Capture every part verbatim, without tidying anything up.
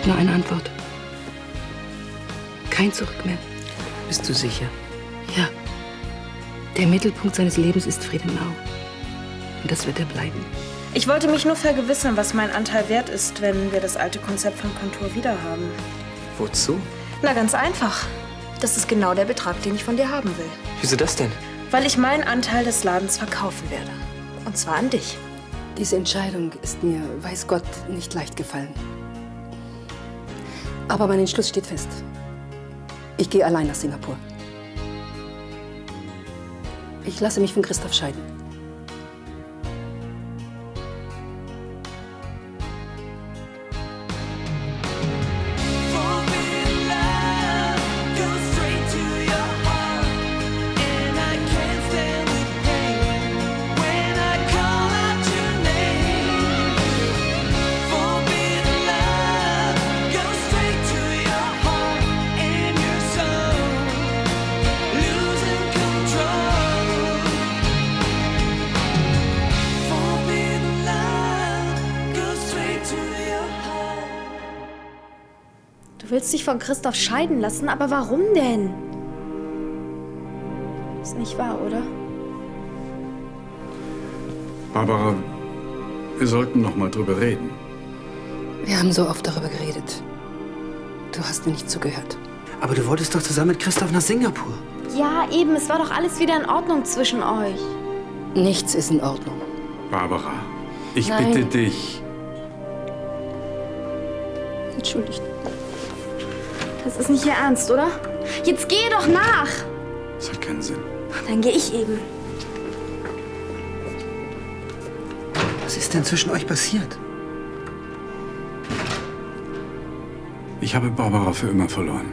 nur eine Antwort. Kein Zurück mehr. Bist du sicher? Ja. Der Mittelpunkt seines Lebens ist Friedenau. Und das wird er bleiben. Ich wollte mich nur vergewissern, was mein Anteil wert ist, wenn wir das alte Konzept von Kontur wieder haben. Wozu? Na, ganz einfach. Das ist genau der Betrag, den ich von dir haben will. Wieso das denn? Weil ich meinen Anteil des Ladens verkaufen werde. Und zwar an dich. Diese Entscheidung ist mir, weiß Gott, nicht leicht gefallen. Aber mein Entschluss steht fest. Ich gehe allein nach Singapur. Ich lasse mich von Christoph scheiden. Du willst dich von Christoph scheiden lassen, aber warum denn? Ist nicht wahr, oder? Barbara, wir sollten noch mal drüber reden. Wir haben so oft darüber geredet. Du hast mir nicht zugehört. Aber du wolltest doch zusammen mit Christoph nach Singapur. Ja, eben. Es war doch alles wieder in Ordnung zwischen euch. Nichts ist in Ordnung. Barbara, ich Nein. bitte dich. Entschuldigt. Das ist nicht Ihr Ernst, oder? Jetzt geh doch nach! Das hat keinen Sinn. Dann gehe ich eben. Was ist denn zwischen euch passiert? Ich habe Barbara für immer verloren.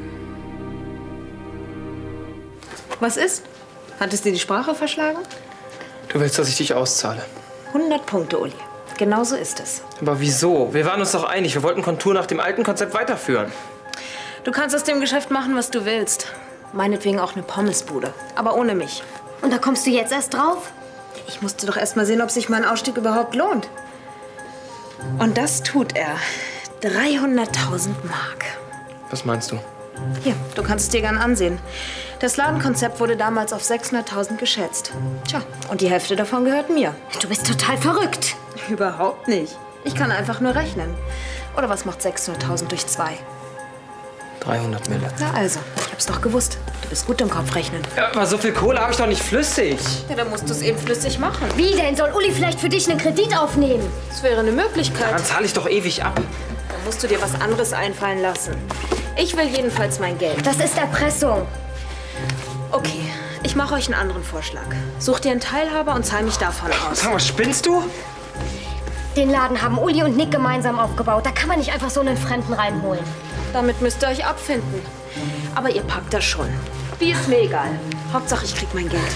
Was ist? Hat es dir die Sprache verschlagen? Du willst, dass ich dich auszahle. hundert Punkte, Uli. Genau so ist es. Aber wieso? Wir waren uns doch einig. Wir wollten Kontur nach dem alten Konzept weiterführen. Du kannst aus dem Geschäft machen, was du willst. Meinetwegen auch eine Pommesbude. Aber ohne mich. Und da kommst du jetzt erst drauf? Ich musste doch erst mal sehen, ob sich mein Ausstieg überhaupt lohnt. Und das tut er. dreihunderttausend Mark. Was meinst du? Hier, du kannst es dir gern ansehen. Das Ladenkonzept wurde damals auf sechshunderttausend geschätzt. Tja, und die Hälfte davon gehört mir. Du bist total verrückt. Überhaupt nicht. Ich kann einfach nur rechnen. Oder was macht sechshunderttausend durch zwei? dreihundert Mille. Na also, ich hab's doch gewusst. Du bist gut im Kopf rechnen. Ja, aber so viel Kohle habe ich doch nicht flüssig. Ja, dann musst du es eben flüssig machen. Wie denn? Soll Uli vielleicht für dich einen Kredit aufnehmen? Das wäre eine Möglichkeit. Dann zahle ich doch ewig ab. Dann musst du dir was anderes einfallen lassen. Ich will jedenfalls mein Geld. Das ist Erpressung. Okay, ich mache euch einen anderen Vorschlag. Such dir einen Teilhaber und zahl mich davon aus. Sag mal, spinnst du? Den Laden haben Uli und Nick gemeinsam aufgebaut. Da kann man nicht einfach so einen Fremden reinholen. Damit müsst ihr euch abfinden. Aber ihr packt das schon. Wie ist mir egal. Hauptsache, ich krieg mein Geld.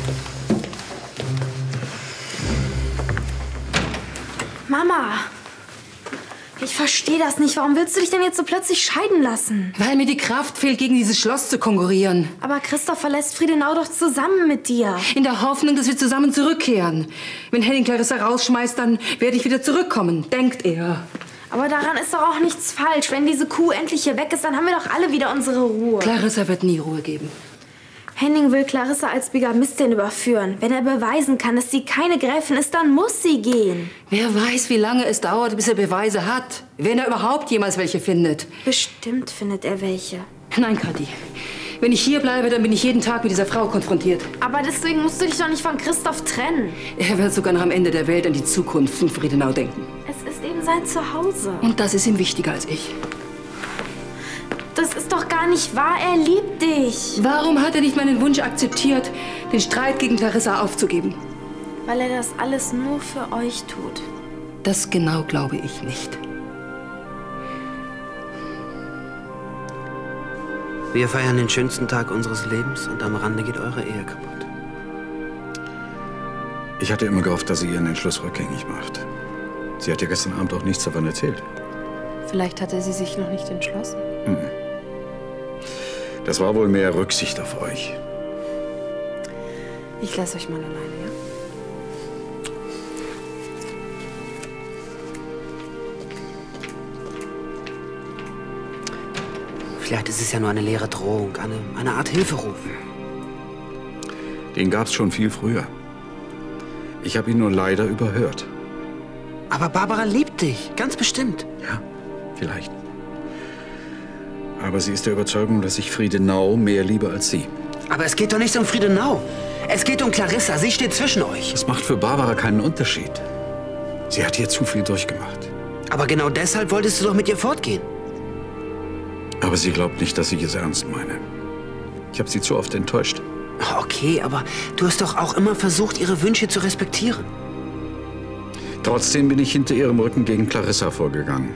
Mama, ich verstehe das nicht. Warum willst du dich denn jetzt so plötzlich scheiden lassen? Weil mir die Kraft fehlt, gegen dieses Schloss zu konkurrieren. Aber Christoph verlässt Friedenau doch zusammen mit dir. In der Hoffnung, dass wir zusammen zurückkehren. Wenn Henning Clarissa rausschmeißt, dann werde ich wieder zurückkommen, denkt er. Aber daran ist doch auch nichts falsch. Wenn diese Kuh endlich hier weg ist, dann haben wir doch alle wieder unsere Ruhe. Clarissa wird nie Ruhe geben. Henning will Clarissa als Bigamistin überführen. Wenn er beweisen kann, dass sie keine Gräfin ist, dann muss sie gehen. Wer weiß, wie lange es dauert, bis er Beweise hat. Wenn er überhaupt jemals welche findet. Bestimmt findet er welche. Nein, Kathi. Wenn ich hier bleibe, dann bin ich jeden Tag mit dieser Frau konfrontiert. Aber deswegen musst du dich doch nicht von Christoph trennen. Er wird sogar noch am Ende der Welt an die Zukunft von Friedenau denken. Es ist eben sein Zuhause. Und das ist ihm wichtiger als ich. Das ist doch gar nicht wahr. Er liebt dich. Warum hat er nicht meinen Wunsch akzeptiert, den Streit gegen Clarissa aufzugeben? Weil er das alles nur für euch tut. Das genau glaube ich nicht. Wir feiern den schönsten Tag unseres Lebens und am Rande geht eure Ehe kaputt. Ich hatte immer gehofft, dass sie ihren Entschluss rückgängig macht. Sie hat ja gestern Abend auch nichts davon erzählt. Vielleicht hatte sie sich noch nicht entschlossen. Mhm. Das war wohl mehr Rücksicht auf euch. Ich lasse euch mal alleine, ja? Vielleicht ist es ja nur eine leere Drohung, eine, eine Art Hilferuf. Den gab's schon viel früher. Ich habe ihn nur leider überhört. Aber Barbara liebt dich, ganz bestimmt. Ja, vielleicht. Aber sie ist der Überzeugung, dass ich Friedenau mehr liebe als sie. Aber es geht doch nicht um Friedenau. Es geht um Clarissa. Sie steht zwischen euch. Das macht für Barbara keinen Unterschied. Sie hat hier zu viel durchgemacht. Aber genau deshalb wolltest du doch mit ihr fortgehen. Aber sie glaubt nicht, dass ich es ernst meine. Ich habe sie zu oft enttäuscht. Okay, aber du hast doch auch immer versucht, ihre Wünsche zu respektieren. Trotzdem bin ich hinter ihrem Rücken gegen Clarissa vorgegangen.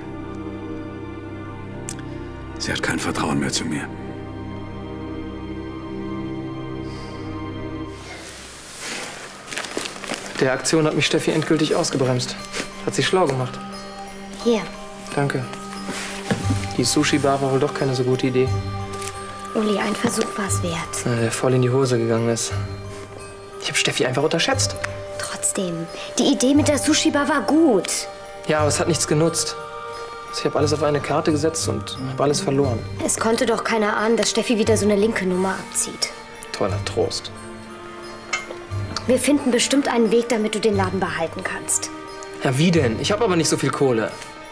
Sie hat kein Vertrauen mehr zu mir. Der Aktion hat mich Steffi endgültig ausgebremst. Hat sie schlau gemacht. Hier. Danke. Die Sushi-Bar war wohl doch keine so gute Idee. Uli, ein Versuch war es wert. Na, der voll in die Hose gegangen ist. Ich habe Steffi einfach unterschätzt. Trotzdem, die Idee mit der Sushi-Bar war gut. Ja, aber es hat nichts genutzt. Ich habe alles auf eine Karte gesetzt und habe alles verloren. Es konnte doch keiner ahnen, dass Steffi wieder so eine linke Nummer abzieht. Toller Trost. Wir finden bestimmt einen Weg, damit du den Laden behalten kannst. Ja, wie denn? Ich habe aber nicht so viel Kohle.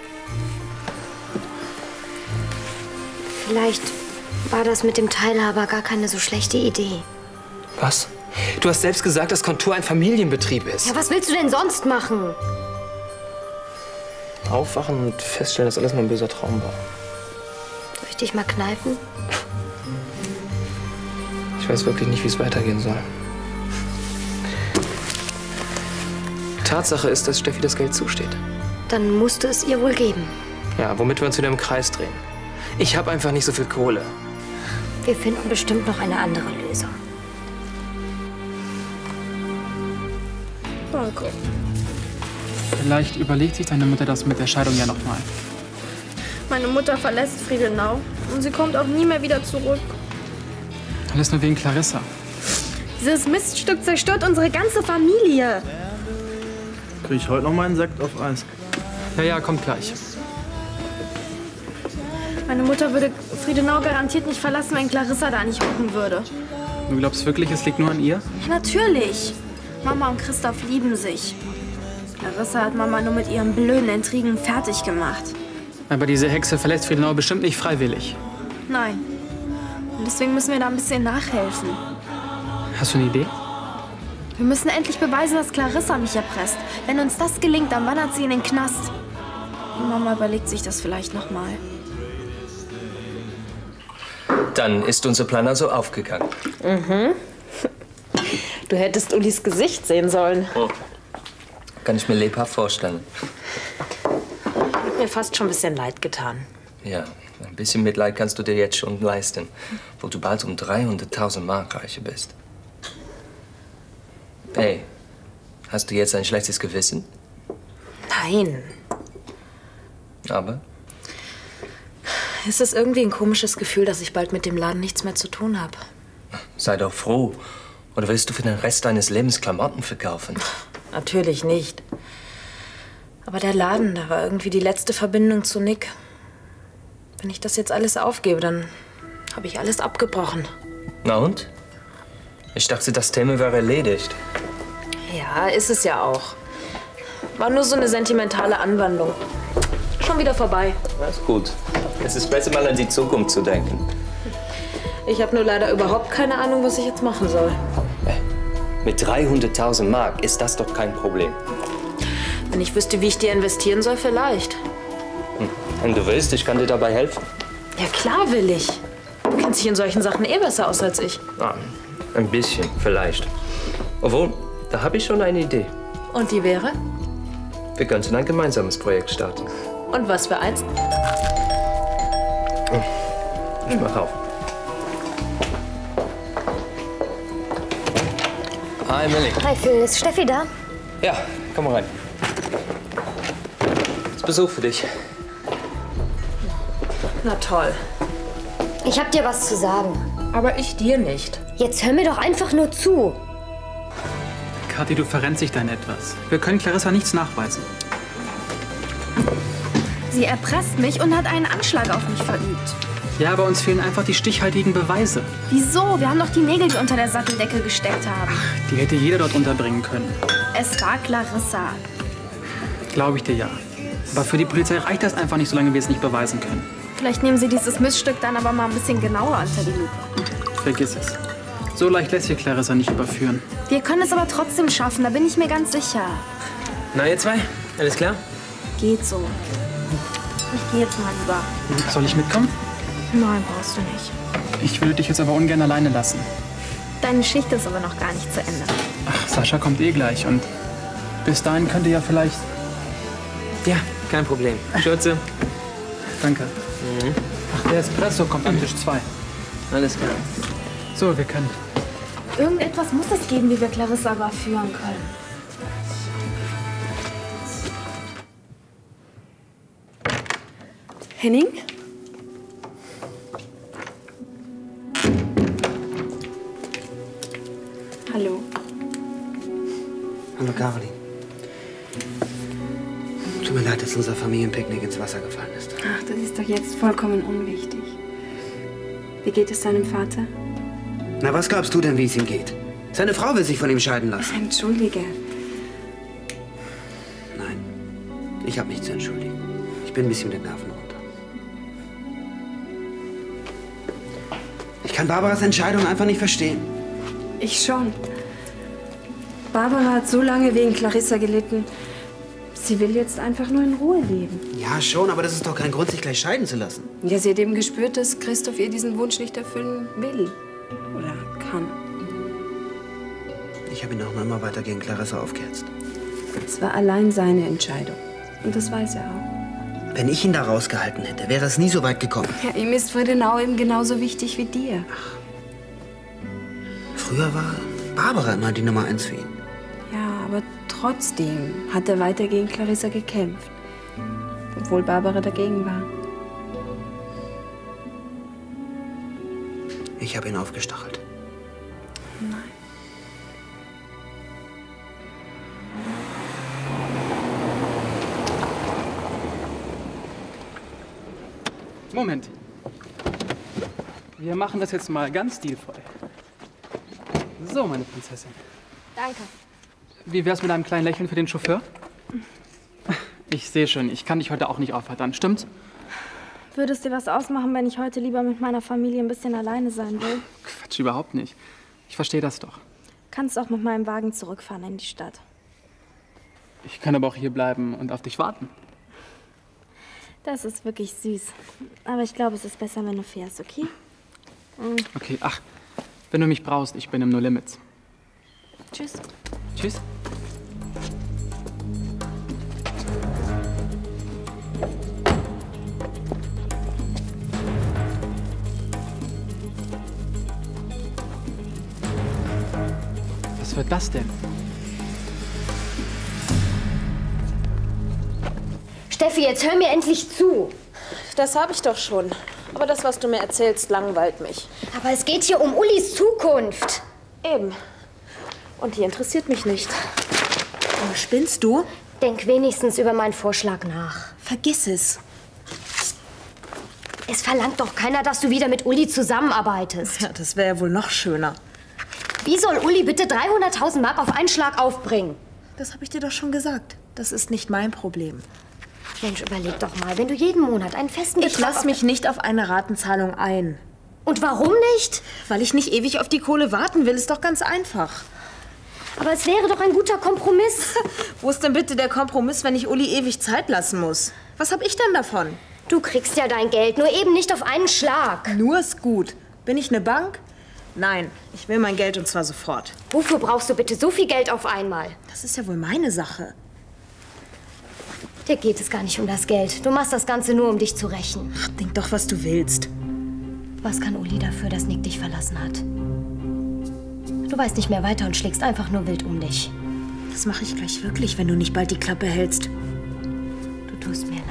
Vielleicht war das mit dem Teilhaber gar keine so schlechte Idee. Was? Du hast selbst gesagt, dass Kontur ein Familienbetrieb ist. Ja, was willst du denn sonst machen? Aufwachen und feststellen, dass alles nur ein böser Traum war. Soll ich dich mal kneifen? Ich weiß wirklich nicht, wie es weitergehen soll. Tatsache ist, dass Steffi das Geld zusteht. Dann musst du es ihr wohl geben. Ja, womit wir uns wieder im Kreis drehen. Ich habe einfach nicht so viel Kohle. Wir finden bestimmt noch eine andere Lösung. Danke. Vielleicht überlegt sich deine Mutter das mit der Scheidung ja noch mal. Meine Mutter verlässt Friedenau und sie kommt auch nie mehr wieder zurück. Alles nur wegen Clarissa. Dieses Miststück zerstört unsere ganze Familie. Krieg ich heute noch mal einen Sekt auf Eis? Ja, ja, kommt gleich. Meine Mutter würde Friedenau garantiert nicht verlassen, wenn Clarissa da nicht gucken würde. Du glaubst wirklich, es liegt nur an ihr? Ja, natürlich. Mama und Christoph lieben sich. Clarissa hat Mama nur mit ihren blöden Intrigen fertig gemacht. Aber diese Hexe verlässt Friedenau bestimmt nicht freiwillig. Nein. Und deswegen müssen wir da ein bisschen nachhelfen. Hast du eine Idee? Wir müssen endlich beweisen, dass Clarissa mich erpresst. Wenn uns das gelingt, dann wandert sie in den Knast. Und Mama überlegt sich das vielleicht noch mal. Dann ist unser Plan also aufgegangen. Mhm. Du hättest Ulis Gesicht sehen sollen. Oh. Kann ich mir lebhaft vorstellen. Hat mir fast schon ein bisschen leid getan. Ja, ein bisschen Mitleid kannst du dir jetzt schon leisten, wo du bald um dreihunderttausend Mark reicher bist. Hey, hast du jetzt ein schlechtes Gewissen? Nein. Aber? Es ist irgendwie ein komisches Gefühl, dass ich bald mit dem Laden nichts mehr zu tun habe. Sei doch froh. Oder willst du für den Rest deines Lebens Klamotten verkaufen? Natürlich nicht. Aber der Laden, da war irgendwie die letzte Verbindung zu Nick. Wenn ich das jetzt alles aufgebe, dann habe ich alles abgebrochen. Na und? Ich dachte, das Thema wäre erledigt. Ja, ist es ja auch. War nur so eine sentimentale Anwandlung. Schon wieder vorbei. Das ist gut. Es ist besser, mal an die Zukunft zu denken. Ich habe nur leider überhaupt keine Ahnung, was ich jetzt machen soll. Mit dreihunderttausend Mark ist das doch kein Problem. Wenn ich wüsste, wie ich dir investieren soll, vielleicht. Hm. Wenn du willst, ich kann dir dabei helfen. Ja, klar will ich. Du kennst dich in solchen Sachen eh besser aus als ich. Ah, ein bisschen, vielleicht. Obwohl, da habe ich schon eine Idee. Und die wäre? Wir könnten ein gemeinsames Projekt starten. Und was für eins? Ich mach auf. Hi, Millie. Hi, Phil. Ist Steffi da? Ja, komm mal rein. Ist Besuch für dich. Na toll. Ich hab dir was zu sagen. Aber ich dir nicht. Jetzt hör mir doch einfach nur zu. Kathi, du verrennst dich da in etwas. Wir können Clarissa nichts nachweisen. Sie erpresst mich und hat einen Anschlag auf mich verübt. Ja, aber uns fehlen einfach die stichhaltigen Beweise. Wieso? Wir haben doch die Nägel, die unter der Satteldecke gesteckt haben. Die hätte jeder dort unterbringen können. Es war Clarissa. Glaube ich dir ja. Aber für die Polizei reicht das einfach nicht, solange wir es nicht beweisen können. Vielleicht nehmen sie dieses Missstück dann aber mal ein bisschen genauer unter die Lupe. Vergiss es. So leicht lässt sich Clarissa nicht überführen. Wir können es aber trotzdem schaffen, da bin ich mir ganz sicher. Na, ihr zwei? Alles klar? Geht so. Ich gehe jetzt mal lieber. Soll ich mitkommen? Nein, brauchst du nicht. Ich würde dich jetzt aber ungern alleine lassen. Deine Schicht ist aber noch gar nicht zu Ende. Ach, Sascha kommt eh gleich und bis dahin könnte ja vielleicht... Ja, kein Problem. Schürze. Danke. Mhm. Ach, der Espresso kommt an Tisch zwei. Alles klar. So, wir können. Irgendetwas muss es geben, wie wir Clarissa überführen können. Henning? Hallo. Hallo, Caroline. Tut mir leid, dass unser Familienpicknick ins Wasser gefallen ist. Ach, das ist doch jetzt vollkommen unwichtig. Wie geht es deinem Vater? Na, was glaubst du denn, wie es ihm geht? Seine Frau will sich von ihm scheiden lassen. Entschuldige. Nein, ich habe nichts zu entschuldigen. Ich bin ein bisschen mit den Nerven runter. Ich kann Barbaras Entscheidung einfach nicht verstehen. Ich schon. Barbara hat so lange wegen Clarissa gelitten. Sie will jetzt einfach nur in Ruhe leben. Ja, schon, aber das ist doch kein Grund, sich gleich scheiden zu lassen. Ja, sie hat eben gespürt, dass Christoph ihr diesen Wunsch nicht erfüllen will. Oder kann. Ich habe ihn auch noch immer weiter gegen Clarissa aufgehetzt. Es war allein seine Entscheidung. Und das weiß er auch. Wenn ich ihn da rausgehalten hätte, wäre es nie so weit gekommen. Ja, ihm ist Friedenau eben genauso wichtig wie dir. Ach. Früher war Barbara immer die Nummer eins für ihn. Ja, aber trotzdem hat er weiter gegen Clarissa gekämpft. Obwohl Barbara dagegen war. Ich habe ihn aufgestachelt. Nein. Moment. Wir machen das jetzt mal ganz stilvoll. So, meine Prinzessin. Danke. Wie wär's mit einem kleinen Lächeln für den Chauffeur? Ich sehe schon, ich kann dich heute auch nicht aufheitern, stimmt's? Würde es dir was ausmachen, wenn ich heute lieber mit meiner Familie ein bisschen alleine sein will? Quatsch, überhaupt nicht. Ich verstehe das doch. Kannst auch mit meinem Wagen zurückfahren in die Stadt. Ich kann aber auch hier bleiben und auf dich warten. Das ist wirklich süß. Aber ich glaube, es ist besser, wenn du fährst, okay? Mhm. Okay, ach, wenn du mich brauchst, ich bin im No Limits. Tschüss. Tschüss. Was wird das denn? Steffi, jetzt hör mir endlich zu. Das habe ich doch schon. Aber das, was du mir erzählst, langweilt mich. Aber es geht hier um Ullis Zukunft. Eben. Und die interessiert mich nicht. Oh, spinnst du? Denk wenigstens über meinen Vorschlag nach. Vergiss es. Es verlangt doch keiner, dass du wieder mit Uli zusammenarbeitest. Ja, das wäre ja wohl noch schöner. Wie soll Uli bitte dreihunderttausend Mark auf einen Schlag aufbringen? Das habe ich dir doch schon gesagt. Das ist nicht mein Problem. Mensch, überleg doch mal, wenn du jeden Monat einen festen Betrag... Ich lasse mich nicht auf eine Ratenzahlung ein. Und warum nicht? Weil ich nicht ewig auf die Kohle warten will, ist doch ganz einfach. Aber es wäre doch ein guter Kompromiss. Wo ist denn bitte der Kompromiss, wenn ich Uli ewig Zeit lassen muss? Was habe ich denn davon? Du kriegst ja dein Geld, nur eben nicht auf einen Schlag. Nur ist gut. Bin ich eine Bank? Nein, ich will mein Geld und zwar sofort. Wofür brauchst du bitte so viel Geld auf einmal? Das ist ja wohl meine Sache. Dir geht es gar nicht um das Geld. Du machst das Ganze nur, um dich zu rächen. Ach, denk doch, was du willst. Was kann Uli dafür, dass Nick dich verlassen hat? Du weißt nicht mehr weiter und schlägst einfach nur wild um dich. Das mache ich gleich wirklich, wenn du nicht bald die Klappe hältst. Du tust mir leid.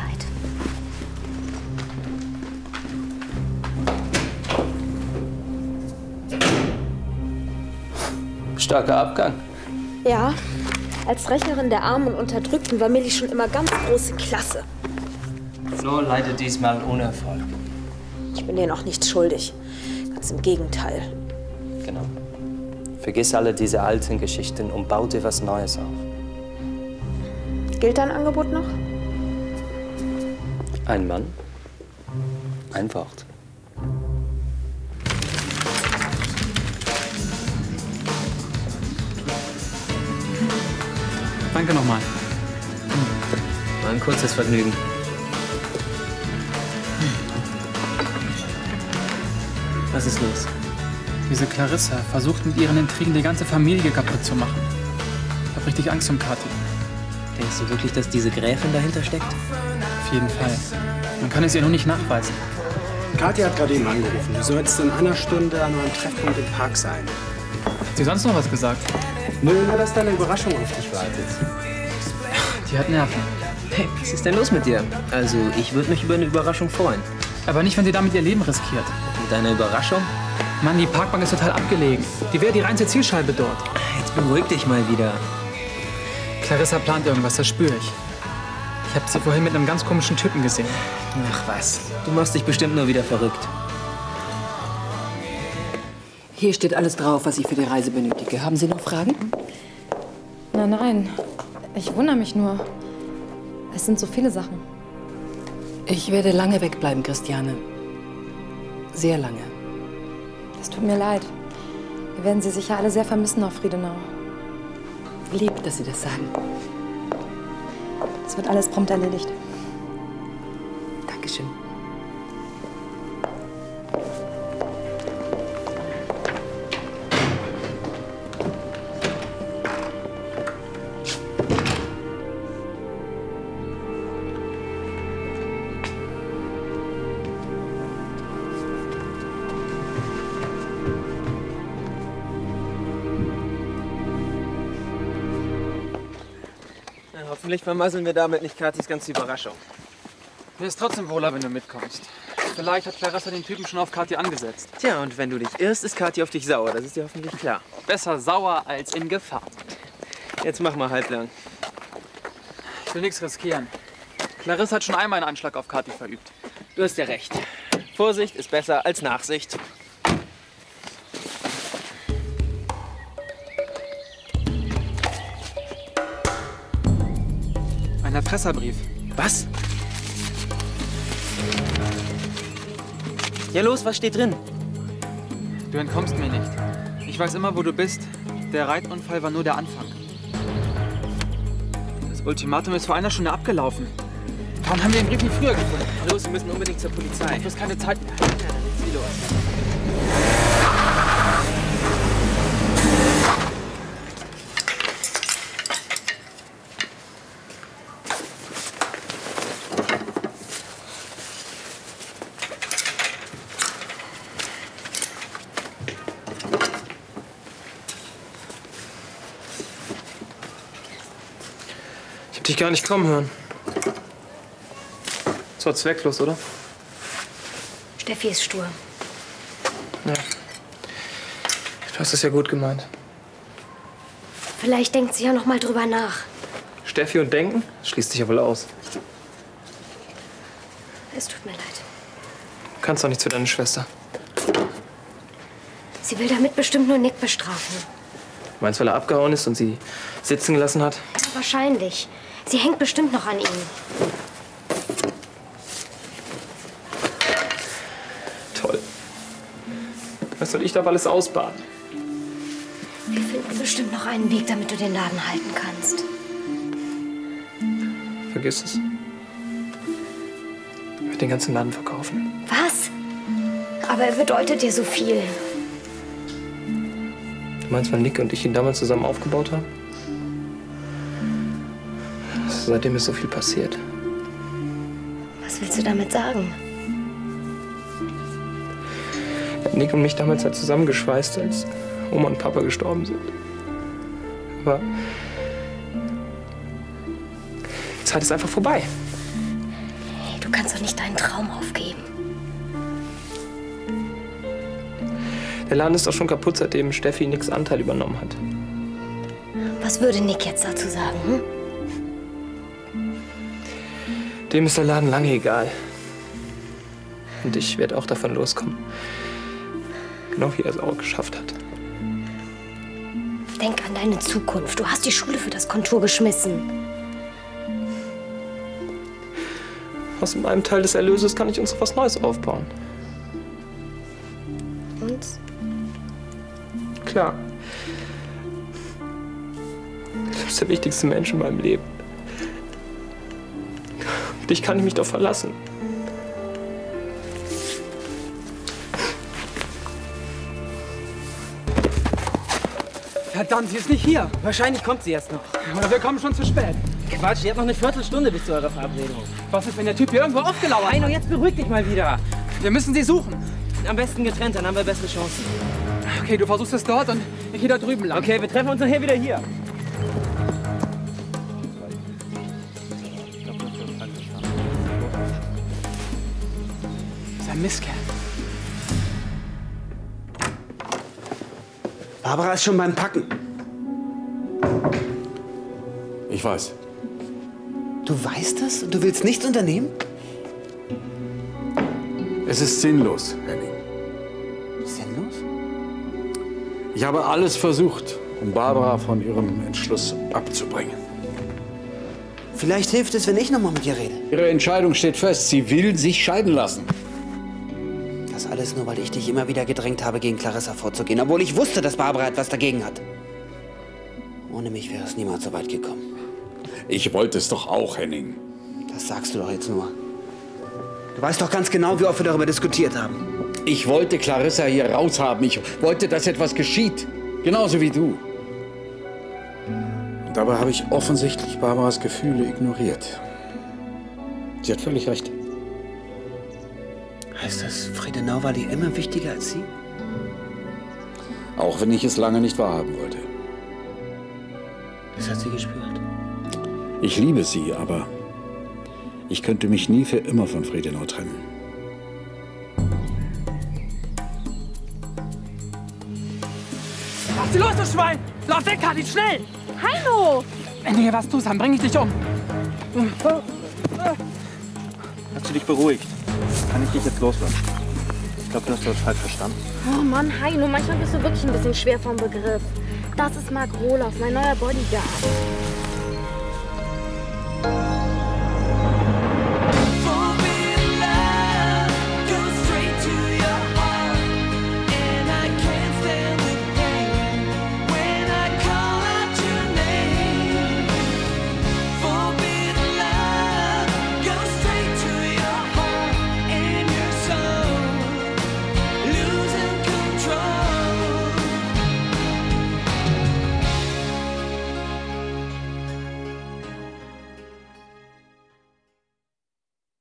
Starker Abgang. Ja, als Rächerin der Armen und Unterdrückten war Millie schon immer ganz große Klasse. Nur leider diesmal ohne Erfolg. Ich bin denen auch nichts schuldig. Ganz im Gegenteil. Genau. Vergiss alle diese alten Geschichten und bau dir was Neues auf. Gilt dein Angebot noch? Ein Mann, ein Wort. Danke nochmal. War ein kurzes Vergnügen. Was ist los? Diese Clarissa versucht mit ihren Intrigen die ganze Familie kaputt zu machen. Ich hab richtig Angst um Kathi. Denkst du wirklich, dass diese Gräfin dahinter steckt? Auf jeden Fall. Man kann es ihr nur nicht nachweisen. Kathi hat gerade eben angerufen. Du sollst in einer Stunde an eurem Treffpunkt im Park sein. Hat sie sonst noch was gesagt? Nö, nur dass deine Überraschung auf dich wartet. Die hat Nerven. Hey, was ist denn los mit dir? Also, ich würde mich über eine Überraschung freuen. Aber nicht, wenn sie damit ihr Leben riskiert. Mit deiner Überraschung? Mann, die Parkbank ist total abgelegen. Die wäre die reinste Zielscheibe dort. Jetzt beruhig dich mal wieder. Clarissa plant irgendwas, das spüre ich. Ich habe sie vorhin mit einem ganz komischen Typen gesehen. Ach was, du machst dich bestimmt nur wieder verrückt. Hier steht alles drauf, was ich für die Reise benötige. Haben Sie noch Fragen? Nein, nein. Ich wundere mich nur. Es sind so viele Sachen. Ich werde lange wegbleiben, Christiane. Sehr lange. Es tut mir leid. Wir werden Sie sicher alle sehr vermissen auf Friedenau. Lieb, dass Sie das sagen. Es wird alles prompt erledigt. Dankeschön. Hoffentlich vermasseln wir damit nicht Kathis ganze Überraschung. Mir ist trotzdem wohler, wenn du mitkommst. Vielleicht hat Clarissa den Typen schon auf Kathi angesetzt. Tja, und wenn du dich irrst, ist Kathi auf dich sauer. Das ist dir hoffentlich klar. Besser sauer als in Gefahr. Jetzt mach mal halblang. Ich will nichts riskieren. Clarissa hat schon einmal einen Anschlag auf Kathi verübt. Du hast ja recht. Vorsicht ist besser als Nachsicht. Ein Erpresserbrief. Was? Ja los, was steht drin? Du entkommst mir nicht. Ich weiß immer, wo du bist. Der Reitunfall war nur der Anfang. Das Ultimatum ist vor einer Stunde abgelaufen. Warum haben wir den Brief nicht früher gefunden? Los, wir müssen unbedingt zur Polizei. Du hast keine Zeit mehr. Ja, dann zieh los. Ich hab dich gar nicht kommen hören. Das war zwecklos, oder? Steffi ist stur. Ja. Du hast es ja gut gemeint. Vielleicht denkt sie ja noch mal drüber nach. Steffi und Denken? Das schließt sich ja wohl aus. Es tut mir leid. Du kannst doch nichts für deine Schwester. Sie will damit bestimmt nur Nick bestrafen. Du meinst, weil er abgehauen ist und sie sitzen gelassen hat? Wahrscheinlich. Sie hängt bestimmt noch an ihm. Toll. Was soll ich da alles ausbaden? Wir finden bestimmt noch einen Weg, damit du den Laden halten kannst. Vergiss es. Ich werde den ganzen Laden verkaufen. Was? Aber er bedeutet dir so viel. Du meinst, weil Nick und ich ihn damals zusammen aufgebaut haben? Seitdem ist so viel passiert. Was willst du damit sagen? Nick und mich damals halt zusammengeschweißt, als Oma und Papa gestorben sind. Aber die Zeit ist einfach vorbei. Hey, du kannst doch nicht deinen Traum aufgeben. Der Laden ist doch schon kaputt, seitdem Steffi Nicks Anteil übernommen hat. Was würde Nick jetzt dazu sagen, hm? Dem ist der Laden lange egal. Und ich werde auch davon loskommen. Genau wie er es auch geschafft hat. Denk an deine Zukunft. Du hast die Schule für das Kontur geschmissen. Aus meinem Teil des Erlöses kann ich uns was Neues aufbauen. Und? Klar. Du bist der wichtigste Mensch in meinem Leben. Auf dich kann ich mich doch verlassen. Verdammt, sie ist nicht hier. Wahrscheinlich kommt sie erst noch. Oder wir kommen schon zu spät. Quatsch, ihr habt noch eine Viertelstunde bis zu eurer Verabredung. Was ist, wenn der Typ hier irgendwo aufgelauert hat? Heino, jetzt beruhig dich mal wieder. Wir müssen sie suchen. Am besten getrennt, dann haben wir bessere Chancen. Okay, du versuchst es dort und ich gehe da drüben lang. Okay, wir treffen uns nachher wieder hier. Das ist ein Mistkerl. Barbara ist schon beim Packen. Ich weiß. Du weißt es und du willst nichts unternehmen? Es ist sinnlos, Henning. Sinnlos? Ich habe alles versucht, um Barbara von ihrem Entschluss abzubringen. Vielleicht hilft es, wenn ich noch mal mit ihr rede. Ihre Entscheidung steht fest. Sie will sich scheiden lassen. Das alles nur, weil ich dich immer wieder gedrängt habe, gegen Clarissa vorzugehen, obwohl ich wusste, dass Barbara etwas dagegen hat. Ohne mich wäre es niemals so weit gekommen. Ich wollte es doch auch, Henning. Das sagst du doch jetzt nur. Du weißt doch ganz genau, wie oft wir darüber diskutiert haben. Ich wollte Clarissa hier raushaben. Ich wollte, dass etwas geschieht. Genauso wie du. Und dabei habe ich offensichtlich Barbaras Gefühle ignoriert. Sie hat völlig recht. Heißt das, Friedenau war dir immer wichtiger als sie? Auch wenn ich es lange nicht wahrhaben wollte. Das hat sie gespürt. Ich liebe sie, aber ich könnte mich nie für immer von Friedenau trennen. Lass sie los, du Schwein! Lauf weg, Kathi, schnell! Heino! Wenn du hier was tust, dann bring ich dich um. Hast du dich beruhigt? Kann ich dich jetzt loslassen? Ich glaube, du hast das falsch verstanden. Oh Mann, Heino, manchmal bist du wirklich ein bisschen schwer vom Begriff. Das ist Mark Roloff, mein neuer Bodyguard.